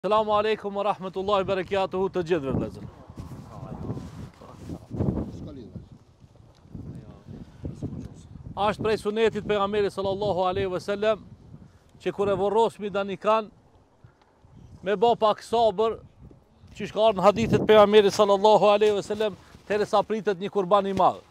Selamu alaikum wa rahmetullahi barakatuhu të gjithëve vëllezër. Ashtë prej sunetit pejgamberit sallallahu alaihi wasallam që kur e vorrosmi danikan me bë pak sabër, që ka ardhur në hadithet pejgamberit sallallahu alaihi wasallam derisa pritet një kurban i madh.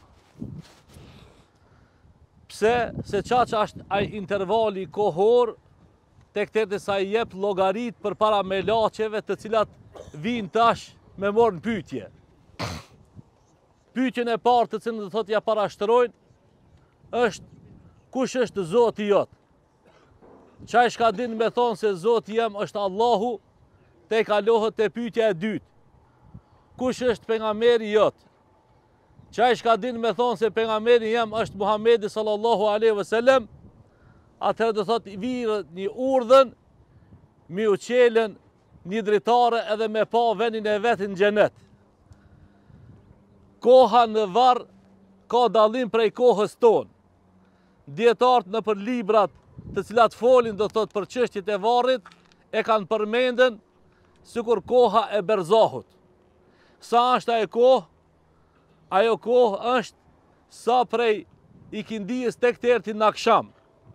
Pse? Se çaç është ai intervali kohor tek tërë sa i jep llogarit për para melaçeve të cilat vinë tash me morë në pyetje. Pyetjen e parë të cilën do thotë ja parashtrojnë është kush është Zoti jot? Çaj shka din me thonë se Zoti jem është Allahu, te kalohet te pyetja e dytë. Kush është pejgamberi jot? Çaj shka din me thonë se pejgamberi jem është Muhamedi sallallahu alaihi wasallam, atëherë do thot virë një urdhën, mi u qelen një dritare edhe me pa venin e vetin në xhenet. Koha në varr ka dallim prej kohës tonë. Dietarët në për librat të cilat folin do thot për çështjet e varrit e kanë përmendën sikur koha e berzahut. Sa është ajo kohë? Ajo kohë është sa prej ikindijës tek terti në akşam.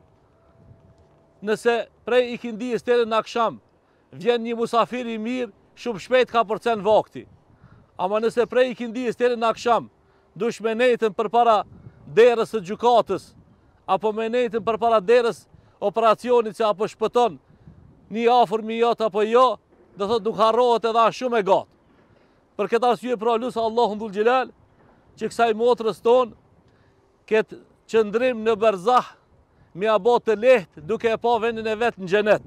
Nëse prej ikindijës deri në akşam vjen një musafir i mirë, shumë shpejt ka përcen vakti. Ama nëse prej ikindijës deri në akşam dush me nejtën përpara derës së gjykatës, apo me nejtën përpara derës operacionit që apo shpëton një afërmi jot apo jo, do thotë nuk harrohet edhe as shumë e gatë. Për këtë arsye pra lusë Allahun dhul xhelal që kësaj motrës tonë këtë qëndrim në berzah mi abo të lehtë duke e pa vendin e vetë në xhenet.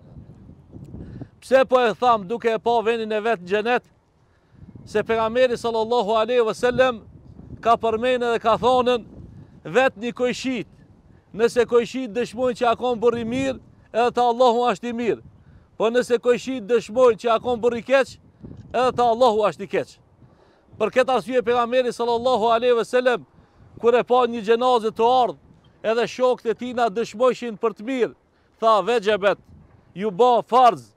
Pse po e tham duke e pa vendin e vetë në xhenet? Se pejgamberi sallallahu alaihi wasallam ka përmenë dhe ka thonën vetë një kojshit. Nëse kojshit dëshmojnë që akon bërë i mirë, edhe të Allahu është i mirë. Po nëse kojshit dëshmojnë që akon bërë i keq, edhe të Allahu është i keq. Për këtë arsye pejgamberi sallallahu alaihi wasallam kur e pa një xhenazë të ardhur, edhe shokët e tina dëshmojshin për të mirë, tha vexhebet, ju ba farz.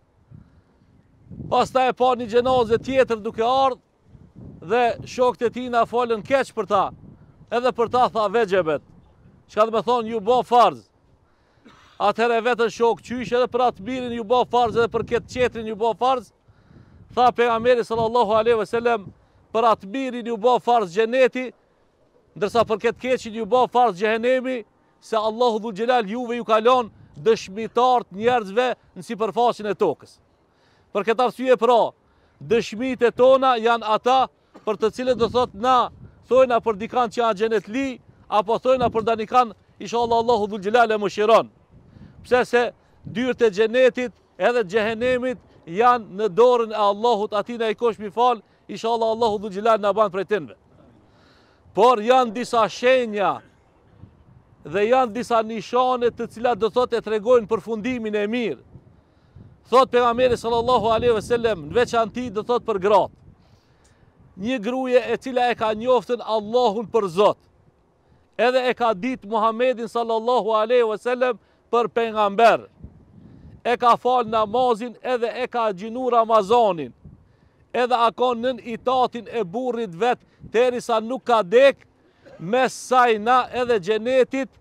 Pasta e pa një gjenazë tjetër duke ardhë, dhe shokët e tina folën keq për ta, edhe për ta tha vexhebet. Çka do të thonë ju ba farz. Atëherë vetën shok qysh edhe për atë mirin ju ba farz, edhe për këtë qetrin ju ba farz. Tha pejgamberi sallallahu alaihi wasallam, për atë mirin ju ba farz xheneti, ndërsa për këtë keqin ju ba farz xhehenemi, se Allahu dhul xhelal juve ju kalon dëshmitarët njerëzve në sipërfaqen e tokës. Për këtë arsye pra, dëshmitë tona janë ata për të cilët do thot na thojna për dikan që janë xhenet li, apo thojna për danikan inshallah Allahu dhul xhelal e mëshiron. Pse se dyrët e xhenetit edhe xhehenemit janë në dorën e Allahut, atina i kosh mi fal, inshallah Allahu dhul xhelal na ban prej tyre. Por janë disa shenja dhe janë disa nishane të cilat do thot e tregojnë përfundimin e mirë. Thot pejgamberi sallallahu alaihi wasallam në veçanti do thot për gratë. Një gruje e cila e ka njoftën Allahun për Zot, edhe e ka ditë Muhammedin sallallahu alaihi wasallam për pejgamber, e ka fal namazin edhe e ka gjinu Ramazanin, edhe akon nën itatin e burrit vet derisa nuk ka dek, mes sajna edhe xhenetit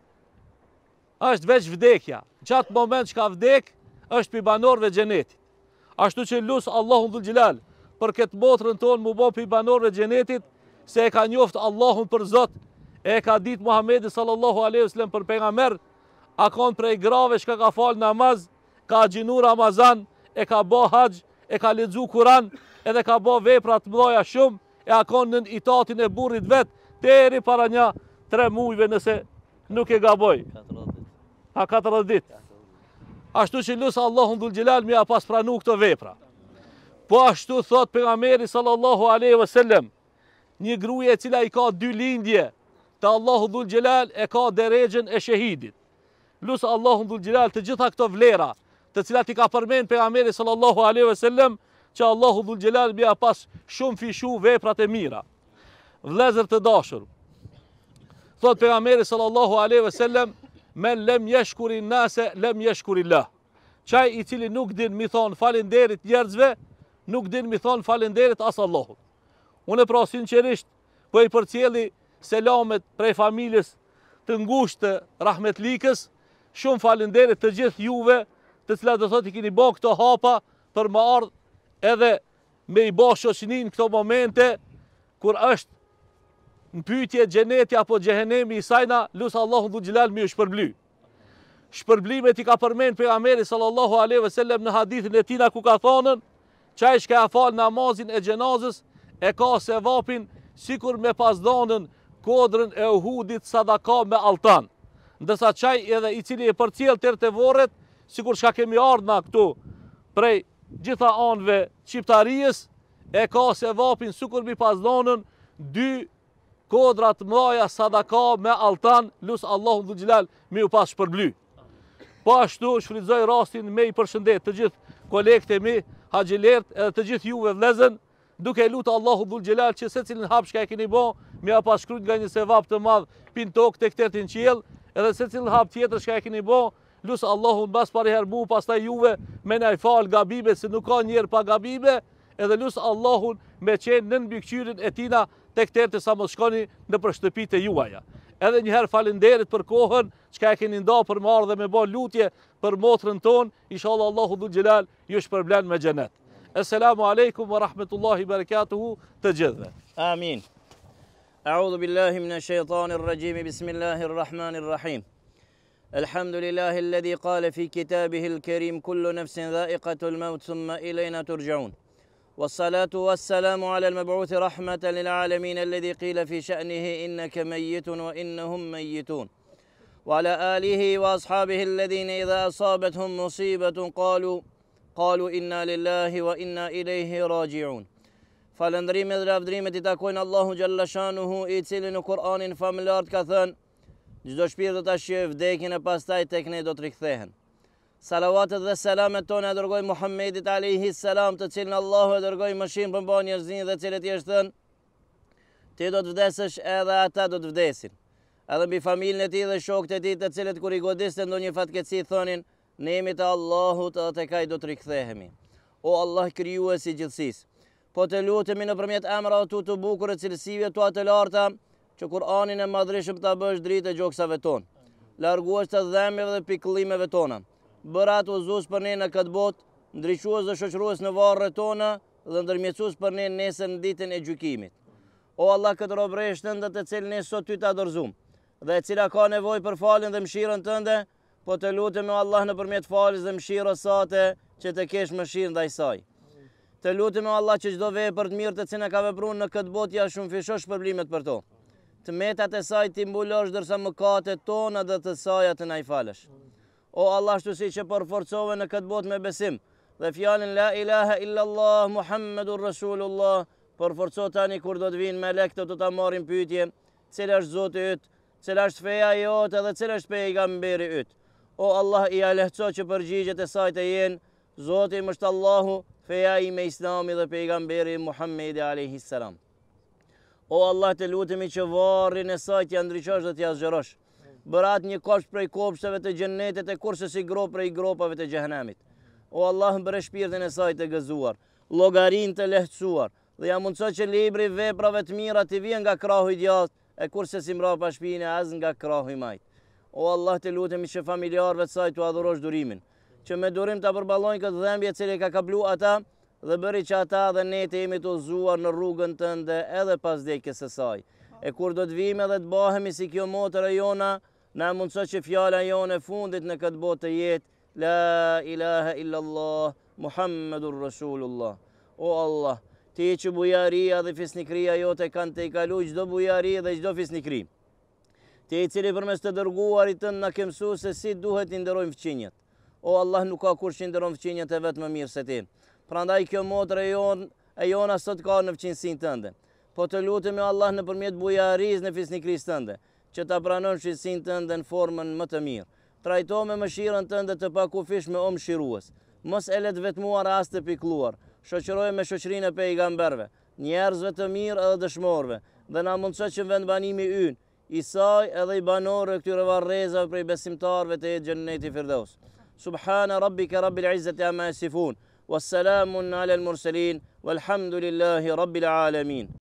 është veç vdekja. Gjatë moment që ka vdek, është pi banorëve xhenetit. Ashtu që lusë Allahun dhul xhelal për këtë motrën tonë mu bo pi banorëve xhenetit, se e ka njoft Allahun për Zot, e ka ditë Muhamedi sallallahu alaihi wasallam për pejgamber, akon prej grave që ka fal namaz, ka gjinu Ramazan, e ka bo haxh, e ka lexu Kur'an, edhe ka bo vepra të mëdha shumë, e akon në itatin e burrit vet deri para një 3 muajve nëse nuk e gaboj. 40 ditë. Ashtu që lusë Allahun dhul xhelal mi a pas pranu këto vepra. Po ashtu thot pejgamberi sallallahu alaihi wasallam, një gruaje e cila i ka 2 lindje, te Allahu dhul xhelal e ka derexhen e shahidit. Lusë Allahun dhul xhelal të gjitha këto vlera, të cilat i ka përmend pejgamberi sallallahu alaihi wasallam, që Allahu dhul xhelal mi a pas shumë fishu veprat e mira. Vlezër të dashur, thot pejgamberi sallallahu alaihi wasallam, men lem yashkuri nase lem yashkurillah. Qaj i cili nuk din mi thonë falenderit njerëzve, nuk din mi thonë falenderit as Allahut. Unë pra sinqerisht po i përcjelli selamet prej familjes të ngushtë të Rahmetlikës, shumë falenderit të gjithë juve, të cilat do thotë i keni bë këto hapa për më ardh edhe me i bë shoqënin këto momente kur është në pyetje xheneti apo xhehenemi i sajna, lut Allahu dhul xhelal mi u shpërbly. Shpërblimet i ka përmend pejgamberi sallallahu alaihi wasallam në hadithin e tij ku ka thonën, çaj që ka fal namazin e xhenazës e ka sevapin sikur me pas dhënën kodrën e Uhudit sadaka me altan. Ndërsa çaj edhe i cili e përcjell tërë të vorret, sikur çka kemi ardhur këtu prej gjitha anëve çiptarisë, e ka sevapin sikur mi pas dhënën 2 kodra të mëdha sadaka me altan, lut Allahu dhul xhelal mi u pas shpërbly. Po ashtu shfrytëzoj rastin me i përshëndet të gjithë kolegët e mi, haxhilert edhe të gjithë juve vëllezën, duke lutur Allahu dhul xhelal që secilin hap që e keni bë, mi a pas shkruajt nga një sevap të madh pin tokë tek tetin qiell, edhe secilin hap tjetër që e keni bë, lut Allahu mbas parë herë mu, pastaj juve me na i fal gabimet se nuk ka njerë pa gabibe, edhe lut Allahun me qenë në mbikëqyrjen e tina tek tetë sa mos shkoni në për shtëpitë e juaja. Edhe njëherë falenderit për kohën çka e keni nda për më ardhe me bë lutje për motrën tonë, inshallah Allahu dhul xhelal ju shpërblen me xhenet. Assalamu alaikum wa rahmatullahi barakatuhu të gjithëve. Amin. A'udhu billahi minash shaitanir rajim. Bismillahir rahmanir rahim. Alhamdulillahi alladhi qala fi kitabihil karim kullu nafsin dha'iqatul maut thumma ilayna turja'un. والصلاة والسلام على المبعوث رحمة للعالمين الذي قيل في شأنه إنك ميت وإنهم ميتون وعلى آله وأصحابه الذين إذا أصابتهم مصيبة قالوا إنا لله وإنا إليه راجعون. Falëndrime dhe lavdrimet i takojnë Allahu Gjalla Shanuhu, i cili në Kur'anin familart ka thënë, çdo shpirt do ta shijë vdekjen e pastaj tek ne do të rikthehen. Salavatet dhe selamet tonë e dërgoj Muhammedit alayhi salam, të cilën Allahu e dërgoi mëshirë për mbar njerëzin dhe cilët i është thënë, ti do të vdesësh edhe ata do të vdesin. Edhe mbi familjen e tij dhe shokët e tij, të cilët kur i godiste ndonjë fatkeqësi thonin, ne jemi të Allahut dhe tek ai do të rikthehemi. O Allah krijuesi i gjithësisë, po të lutemi nëpërmjet emrave tu të bukura, cilësive tua të larta, që Kur'anin e madhreshëm ta bësh dritë e gjoksave tonë. Larguash të dhëmbëve dhe pikëllimeve tona. Bërat uzus për ne në këtë botë, ndriçues dhe shoqërues në varret tona dhe ndërmjetësues për ne nesër në ditën e gjykimit. O Allah, këtë robëresh tënde të cilën ne sot ty ta dorëzum, dhe e cila ka nevojë për faljen dhe mëshirën tënde, po të lutemi o Allah nëpërmjet faljes dhe mëshirës sate që të kesh mëshirë ndaj saj. Të lutemi o Allah që çdo vepër të mirë të cilën ka vepruar në këtë botë ja shumëfishosh shpërblimet për to. Të metat e saj ti mbulosh ndërsa mëkatet tona dhe të saj të na i falësh. O Allah, ashtu si që përforcove në këtë botë me besim dhe fjalën la ilaha illallah Muhammedur Rasulullah, përforco tani kur do të vinë melekët do ta marrin pyetje, cila është Zoti yt, cila është feja jote dhe cila është pejgamberi yt. O Allah, i lehtëso që përgjigjet e saj të jenë Zoti im është Allahu, feja ime Islami dhe pejgamberi Muhammedi alayhi salam. O Allah, të lutemi që varrin e saj t'ja ndriçosh dhe t'ja zgjerosh. Bërat një kopsh prej kopshteve të xhennetit e kurse si grop prej gropave të xhehenamit. O Allah, bëre shpirtin e saj të gëzuar, llogarin të lehtësuar, dhe ja mundso që libri veprave të mira të vijë nga krahu i djathtë, e kurse si mbrapa shpine as nga krahu i majt. O Allah, të lutemi që familjarëve të saj t'u adhurosh durimin, që me durim ta përballojnë këtë dhembje që ka kaplu ata, dhe bëri që ata dhe ne të jemi të udhëzuar në rrugën tënde edhe pas vdekjes së saj. E kur do të vime dhe të bahemi si kjo motër e jona, na mundso që fjala jone fundit në këtë botë të jetë la ilaha illallah Muhammedur Rasulullah. O Allah, ti që bujaria dhe fisnikria jote kanë të i kalu çdo bujari dhe çdo fisnikri. Ti i cili përmes të dërguarit tënd na ke mësuar se si duhet i nderojmë fëmijët. O Allah, nuk ka kush që nderon fëmijët e vet më mirë se ti. Prandaj kjo motër e jona sot ka në fëmijësinë tënde. Po të lutemi Allah nëpërmjet bujarisë në fisnikrisë tënde, që ta pranon fëmijësinë tënde në formën më të mirë. Trajto me mëshirën tënde të pakufish me mëshirues. Mos e let vetmuar as të pikëlluar. Shoqëroje me shoqërinë e pejgamberëve, njerëzve të mirë edhe dëshmorëve, dhe na mundso që vendbanimi ynë, i saj edhe i banorëve këtyre varrezave prej besimtarëve të jetë xhenneti Firdaus. Subhana rabbika rabbil izzati amma yasifun. Wassalamun ala al-mursalin. Walhamdulillahi rabbil alamin.